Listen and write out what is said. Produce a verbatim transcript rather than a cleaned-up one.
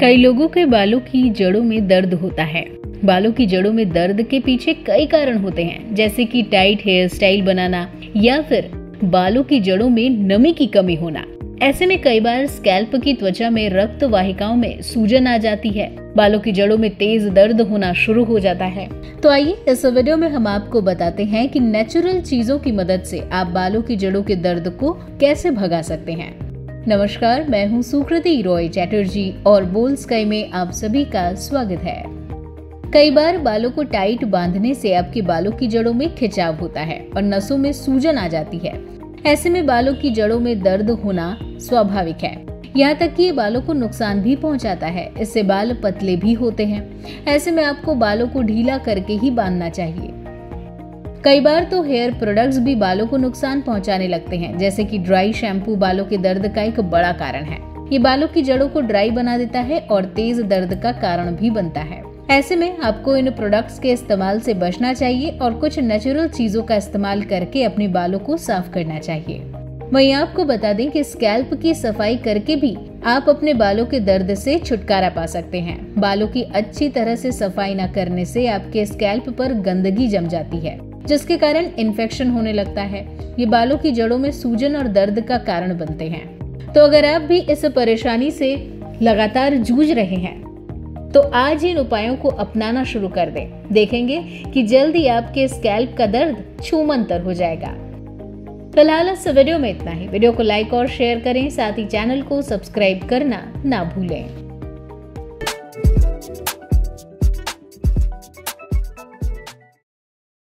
कई लोगों के बालों की जड़ों में दर्द होता है। बालों की जड़ों में दर्द के पीछे कई कारण होते हैं, जैसे कि टाइट हेयर स्टाइल बनाना या फिर बालों की जड़ों में नमी की कमी होना। ऐसे में कई बार स्कैल्प की त्वचा में रक्त वाहिकाओं में सूजन आ जाती है, बालों की जड़ों में तेज दर्द होना शुरू हो जाता है। तो आइए इस वीडियो में हम आपको बताते हैं कि नेचुरल चीजों की मदद से आप बालों की जड़ों के दर्द को कैसे भगा सकते हैं। नमस्कार, मैं हूं सुकृति रॉय चैटर्जी और बोल स्काई में आप सभी का स्वागत है। कई बार बालों को टाइट बांधने से आपके बालों की जड़ों में खिंचाव होता है और नसों में सूजन आ जाती है। ऐसे में बालों की जड़ों में दर्द होना स्वाभाविक है, यहाँ तक कि ये बालों को नुकसान भी पहुंचाता है। इससे बाल पतले भी होते हैं। ऐसे में आपको बालों को ढीला करके ही बांधना चाहिए। कई बार तो हेयर प्रोडक्ट्स भी बालों को नुकसान पहुंचाने लगते हैं, जैसे कि ड्राई शैम्पू बालों के दर्द का एक बड़ा कारण है। ये बालों की जड़ों को ड्राई बना देता है और तेज दर्द का कारण भी बनता है। ऐसे में आपको इन प्रोडक्ट्स के इस्तेमाल से बचना चाहिए और कुछ नेचुरल चीजों का इस्तेमाल करके अपने बालों को साफ करना चाहिए। वहीं आपको बता दें कि स्कैल्प की सफाई करके भी आप अपने बालों के दर्द से छुटकारा पा सकते हैं। बालों की अच्छी तरह से सफाई न करने से आपके स्कैल्प पर गंदगी जम जाती है, जिसके कारण इन्फेक्शन होने लगता है। ये बालों की जड़ों में सूजन और दर्द का कारण बनते हैं। तो अगर आप भी इस परेशानी से लगातार जूझ रहे हैं तो आज इन उपायों को अपनाना शुरू कर दें। देखेंगे कि जल्दी आपके स्कैल्प का दर्द छूमंतर हो जाएगा। फिलहाल इस वीडियो में इतना ही। वीडियो को लाइक और शेयर करें, साथ ही चैनल को सब्सक्राइब करना ना भूलें।